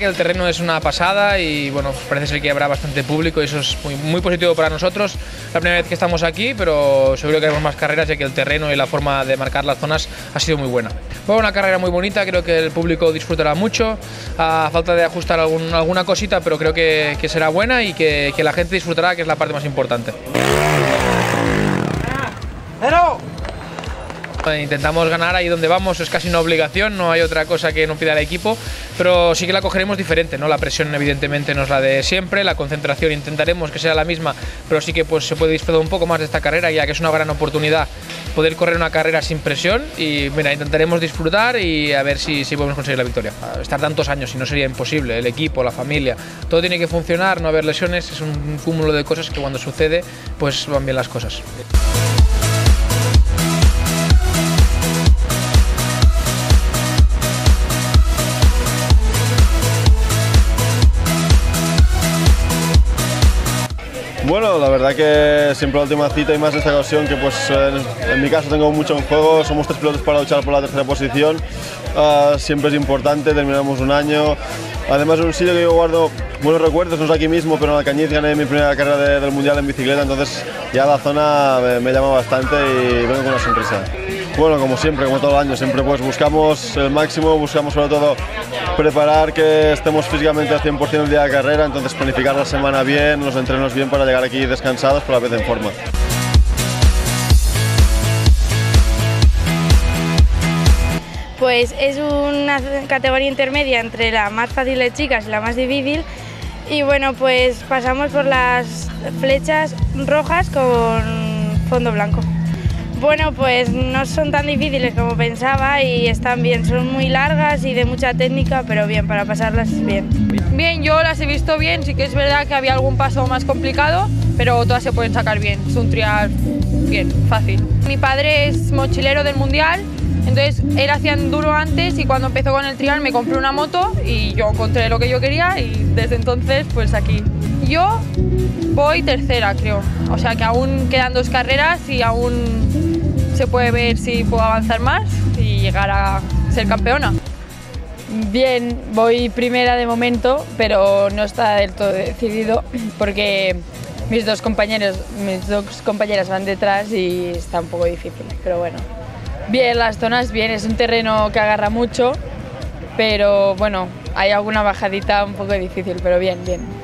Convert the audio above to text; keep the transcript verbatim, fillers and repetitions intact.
que el terreno es una pasada y bueno, parece ser que habrá bastante público y eso es muy, muy positivo para nosotros. La primera vez que estamos aquí, pero seguro que haremos más carreras ya que el terreno y la forma de marcar las zonas ha sido muy buena. Fue una carrera muy bonita, creo que el público disfrutará mucho, a falta de ajustar algún, alguna cosita, pero creo que, que será buena y que, que la gente disfrutará, que es la parte más importante. ¡Pero! Intentamos ganar ahí donde vamos, es casi una obligación, no hay otra cosa que no pida el equipo, pero sí que la cogeremos diferente, ¿no? La presión evidentemente no es la de siempre, la concentración intentaremos que sea la misma, pero sí que pues, se puede disfrutar un poco más de esta carrera, ya que es una gran oportunidad poder correr una carrera sin presión y mira, intentaremos disfrutar y a ver si, si podemos conseguir la victoria. Estar tantos años si no sería imposible, el equipo, la familia, todo tiene que funcionar, no haber lesiones, es un cúmulo de cosas que cuando sucede pues van bien las cosas. Bueno, la verdad que siempre la última cita y más en esta ocasión que pues en, en mi caso tengo mucho en juego, somos tres pilotos para luchar por la tercera posición, uh, siempre es importante, terminamos un año, además es un sitio que yo guardo buenos recuerdos, no es aquí mismo, pero en Alcañiz gané mi primera carrera de, del Mundial en bicicleta, entonces ya la zona me, me llama bastante y vengo con una sonrisa. Bueno, como siempre, como todo el año, siempre pues buscamos el máximo, buscamos sobre todo preparar que estemos físicamente al cien por cien el día de carrera, entonces planificar la semana bien, los entrenos bien para llegar aquí descansados, pero a la vez en forma. Pues es una categoría intermedia entre la más fácil de chicas y la más difícil y bueno, pues pasamos por las flechas rojas con fondo blanco. Bueno, pues no son tan difíciles como pensaba y están bien, son muy largas y de mucha técnica, pero bien, para pasarlas bien. Bien, yo las he visto bien, sí que es verdad que había algún paso más complicado, pero todas se pueden sacar bien, es un trial bien, fácil. Mi padre es mochilero del Mundial, entonces él hacía enduro antes y cuando empezó con el trial me compré una moto y yo encontré lo que yo quería y desde entonces pues aquí. Yo voy tercera creo, o sea que aún quedan dos carreras y aún se puede ver si puedo avanzar más y llegar a ser campeona. Bien, voy primera de momento, pero no está del todo decidido porque mis dos compañeros, mis dos compañeras van detrás y está un poco difícil, pero bueno. Bien, las zonas bien, es un terreno que agarra mucho, pero bueno, hay alguna bajadita un poco difícil, pero bien, bien.